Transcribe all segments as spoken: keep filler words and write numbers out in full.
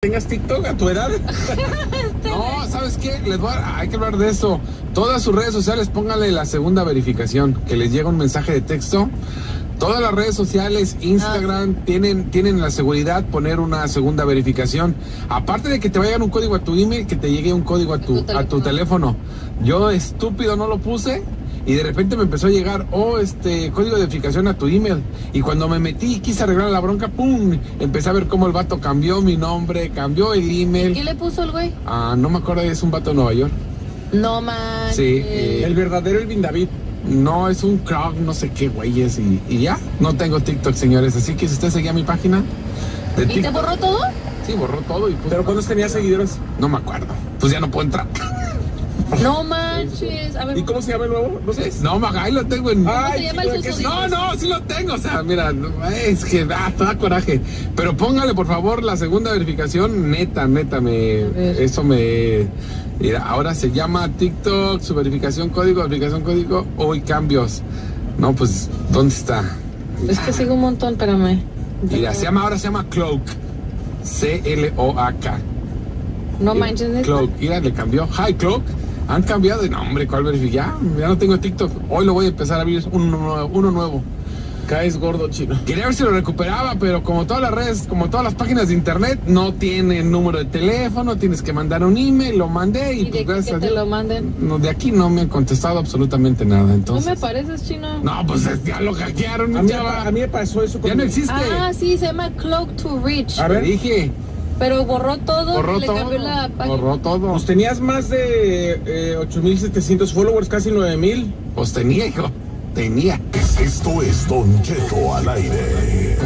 tengas TikTok a tu edad. No, ¿sabes qué? Les voy a, hay que hablar de eso. Todas sus redes sociales, póngale la segunda verificación, que les llega un mensaje de texto. Todas las redes sociales, Instagram, ah. tienen, tienen la seguridad poner una segunda verificación. Aparte de que te vaya un código a tu email, que te llegue un código a tu, a tu teléfono. Yo, estúpido, no lo puse. Y de repente me empezó a llegar, oh, este, código de verificación a tu email. Y cuando me metí y quise arreglar la bronca, ¡pum! Empecé a ver cómo el vato cambió mi nombre, cambió el email. ¿Qué le puso el güey? Ah, no me acuerdo, es un vato de Nueva York. No manches. Sí. Eh, el verdadero Elvin David. No, es un crowd, no sé qué güeyes. Y, y ya, no tengo TikTok, señores. Así que si usted seguía mi página de ¿Y TikTok, te borró todo? Sí, borró todo. Y puso, ¿pero cuántos tenías seguidores? No me acuerdo. Pues ya no puedo entrar. No manches. A ver. ¿Y cómo se llama el nuevo? No sé. No, ahí lo tengo en... ¿Cómo se llama el sí, No, no, sí lo tengo. O sea, mira, es que da, da coraje. Pero póngale, por favor, la segunda verificación. Neta, neta, me... Eso me... Mira, ahora se llama TikTok, su verificación código, verificación código, hoy cambios. No, pues, ¿dónde está? Es que sigo un montón, espérame. Mira, se llama, ahora se llama Cloak. C L O A K. No manches, ¿neta? Cloak, mira, le cambió. Hi, Cloak. Han cambiado de nombre, ¿cuál verificación? Ya, ya no tengo TikTok. Hoy lo voy a empezar a abrir uno, uno nuevo. Caes gordo, chino. Quería ver si lo recuperaba, pero como todas las redes, como todas las páginas de internet, no tiene número de teléfono, tienes que mandar un email, lo mandé y, ¿Y de pues aquí que te lo manden? No, de aquí no me han contestado absolutamente nada, entonces. ¿No me pareces, chino? No, pues ya lo hackearon, a mí, ya a mí me pasó eso con ya no existe. Ah, sí, se llama Cloak to Reach. A ver, dije. Pero borró todo, borró y le todo, cambió la página. Borró todo. Pues tenías más de eh, ocho mil setecientos followers, casi nueve mil. Pues tenía, hijo. Tenía. Esto es Don Cheto al aire.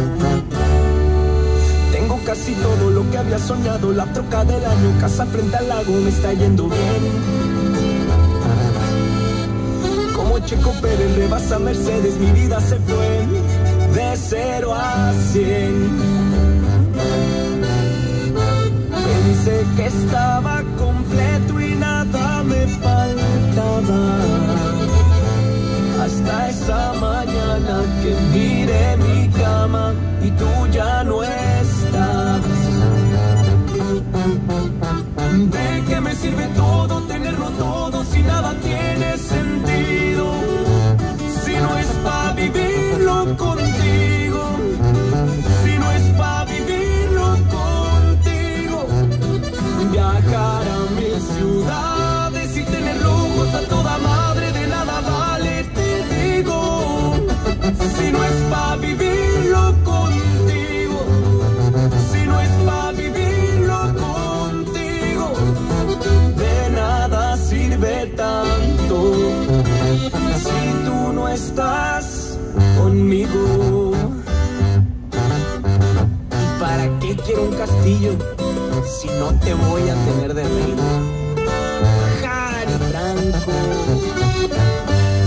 Tengo casi todo lo que había soñado. La troca del año, casa frente al lago, me está yendo bien. Como Checo Pérez rebasa Mercedes, mi vida se fue de cero a cien. Pensé que estaba completo y nada me faltaba. Hasta esa mañana que miré mi cama y tú ya no estás. ¿De qué me sirve todo, tenerlo todo, si nada tiene sentido? Si no es pa' vivirlo contigo, si no es pa' vivirlo contigo. Viajar a mil ciudades y tener lujos a toda madre, de nada vale, te digo. Si no es pa' vivirlo contigo, si no es pa' vivirlo contigo, de nada sirve tanto si tú no estás conmigo. ¿Para qué quiero un castillo si no te voy a tener de reina? Jari Franco.